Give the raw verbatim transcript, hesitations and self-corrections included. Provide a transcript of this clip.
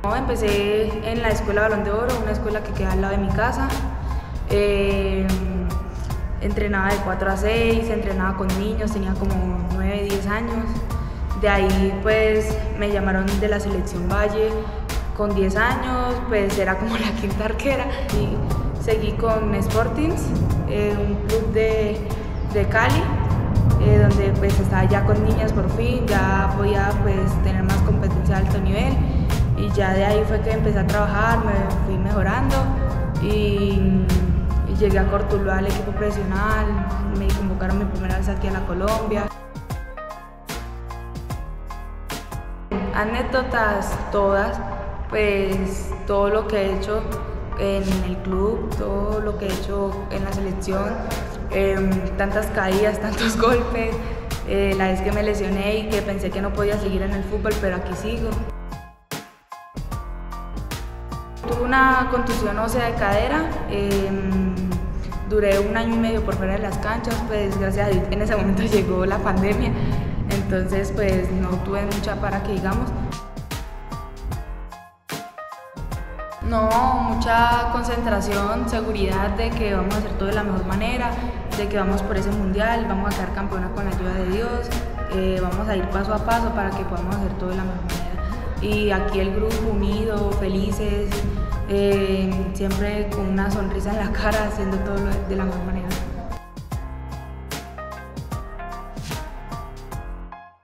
Empecé en la Escuela Balón de Oro, una escuela que queda al lado de mi casa. Eh, entrenaba de cuatro a seis, entrenaba con niños, tenía como nueve, diez años. De ahí pues me llamaron de la selección Valle con diez años, pues era como la quinta arquera. Y seguí con Sportings, eh, un club de, de Cali, eh, donde pues estaba ya con niñas por fin, ya podía pues tener más competencia de alto nivel. Y ya de ahí fue que empecé a trabajar, me fui mejorando y, y llegué a Cortuluá al equipo profesional, me convocaron mi primera vez aquí a la Colombia. Anécdotas todas, pues todo lo que he hecho en el club, todo lo que he hecho en la selección, eh, tantas caídas, tantos golpes, eh, la vez que me lesioné y que pensé que no podía seguir en el fútbol, pero aquí sigo. Tuve una contusión ósea de cadera, eh, duré un año y medio por fuera de las canchas, pues gracias a Dios en ese momento llegó la pandemia, entonces pues no tuve mucha para que digamos. No, mucha concentración, seguridad de que vamos a hacer todo de la mejor manera, de que vamos por ese mundial, vamos a quedar campeona con la ayuda de Dios, eh, vamos a ir paso a paso para que podamos hacer todo de la mejor manera. Y aquí el grupo unido, felices, eh, siempre con una sonrisa en la cara, haciendo todo de la mejor manera.